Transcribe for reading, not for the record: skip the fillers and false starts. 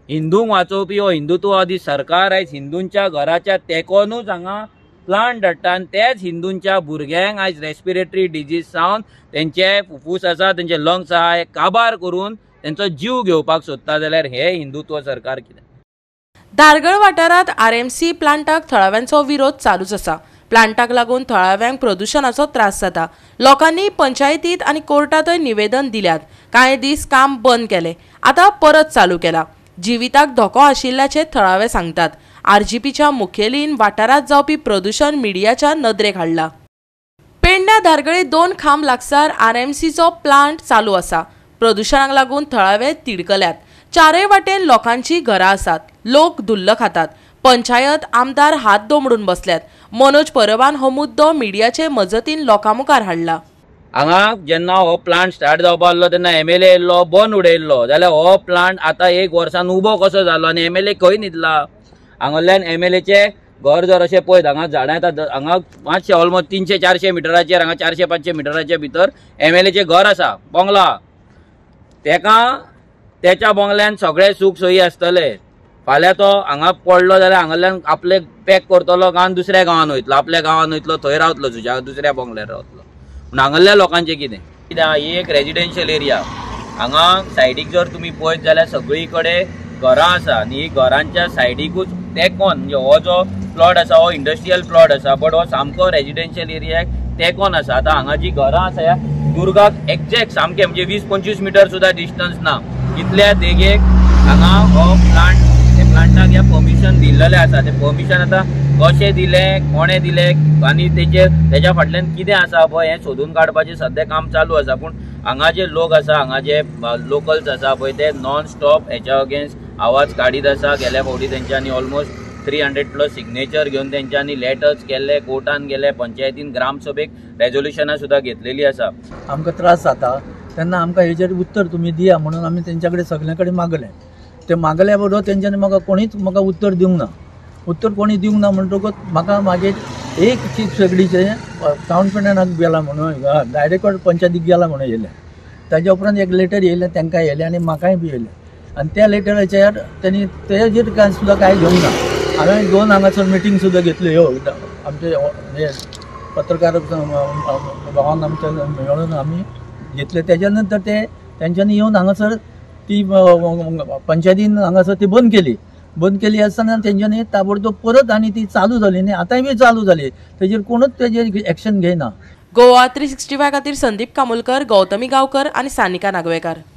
हिंदूंक वाचोवपी हो हिंदुत्ववादी सरकार आयज हिंदूंच्या घराच्या तेकोनूच हांगा प्लांट धाडटा आनी तेच हिंदूंच्या भुरग्यांक आयज रेस्पिरेटरी डिजीज जावन तेंचे फुफ्फुस आसा तेंचे लंग्स आहा हे काबार करून तेंचो जीव घेवपाक सोदता जाल्यार हे हिंदुत्व सरकार कितें? धारगळ वाठारात आरएमसी प्लांटाक थळाव्यांचो विरोध चालूच आसा। प्लांटाक लागून थळाव्यांक प्रदूषणाचो त्रास जाता। लोकांनी पंचायतीत आनी कोर्टातय निवेदन दिल्यात। कांय दीस काम बंद केले, आता परत चालू केला। जिविताक धोको आशिल्ल्याचे थळावे सांगतात। आरजीपीच्या मुखेलीन वाठारात जावपी प्रदूषण मिडियाच्या नदरेक हाडला। पेडण्या धारगळे 2 खांब लागसार आरएमसीचो प्लांट चालू आसा। प्रदूषणाक लागून थळावे तिडकल्यात। चारय वाटेन लोकांची घरां आसात। लोक धुल्ल खातात। पंचायत आमदार हात दोमडून बसल्यात। मनोज परबान हो मुद्दो मिडियाचे मजतीन लोकांमुखार हाडला। हांगा जेन्ना हो प्लांट स्टार्ट जावपा लागलो तेन्ना एमएलए येयल्लो, बंद उडयल्लो, जाल्यार हो प्लांट आतां 1 वर्सान उबो कसो जालो आनी एमएलए खंय न्हिदला? हांगाल्यान एमएलएचे घर जर अशें पळयत हांगा झाडां येता, हांगा मातशे ऑलमोस्ट 300-400 मिटराचेर, हांगा 400-500 मिटराच्या भितर एमएलएचे घर आसा, बंगला। तेच्या बंगल्यान सगळे सूख सोयी आसतले। फाल्यां तो हांगा पडलो जाल्यार हांगाल्यान आपले पॅक करतलो गांवान दुसऱ्या गांवान वयतलो, आपल्या गांवान वयतलो, थंय रावतलो, सुजाग दुसऱ्या बंगल्यार रावतलो। पूण हांगाल्या लोकांचें कितें? कित्याक ही एक रेजिडेन्शियल एरिया। हांगा सायडीक जर तुमी पळयत जाल्यार सगळी कडेन घरां आसा आनी ही घरांच्या सायडीकूच तेकोन म्हणजे हो जो प्लॉट आसा हो इंडस्ट्रियल प्लॉट आसा, बट हो सामको रेजिडेन्शियल एरियाक तेकोन आसा। आतां हांगा जी घरां आसा ह्या दुर्गाक एक्झॅक्ट सामकें म्हणजे 20-25 मिटर सुद्दां डिस्टन्स ना, इतल्या देगेक हांगा हो प्लांट, त्या प्लांटाक ह्या परमिशन दिल्लेलें आसा। ते परमिशन आतां कशें दिलें, कोणें दिलें आनी तेच्या फाटल्यान कितें आसा पळय हें सोदून काडपाचें सद्या काम चालू आसा। पूण हांगा जे लोक आसा, हांगा जे लोकल्स आसा पळय ते नॉन स्टॉप हेच्या अगेन्स्ट आवाज काडीत आसा। गेल्या फावटी तेंच्यांनी ऑलमोस्ट 300+ सिग्नेचर घेवन तेंच्यांनी लेटर्स केल्ले, कोर्टान गेले, पंचायतीन ग्रामसभेक रेजोल्युशनां सुद्दां घेतलेली आसा। आमकां त्रास जाता तेन्ना आमकां हेजेर उत्तर तुमी दिया म्हणून आमी तेंच्या कडेन सगळ्यां कडेन मागलें। ते मागल्या बरोबर तेंच्यांनी म्हाका कोणीच उत्तर दिवंक ना। उत्तर कोणी दिवंक ना म्हणटकूच म्हाका मागीर एक चीफ सेक्रेटरीचे टावन प्लॅनाक गेला म्हणून डायरेक्ट पंचायतीक गेला म्हणून येयलें। ताच्या उपरांत एक लेटर येयलें, तांकां येयलें आनी म्हाकाय बी येयलें। आनी त्या लेटराचेर तेणी तेजेर कांय सुद्दां कांय घेवंक ना। हांवें 2 हांगासर मिटींग सुद्दां घेतल्यो ह्यो आमचे हे पत्रकार भवन आमचे मेळून आमी घेतले। तेच्या नंतर ते तेंच्यांनी येवन हांगासर ती पंचायतीन हांगासर ती बंद केली आसतना तेंच्यांनी ताबडतोब परत आनी ती चालू जाली न्ही, आतांय बी चालू जाली, तेजेर कोणूच तेजेर एक्शन घेयना। गोवा 365 खातीर संदीप कामुलकर, गौतमी गांवकर आनी सानिका नागवेकर।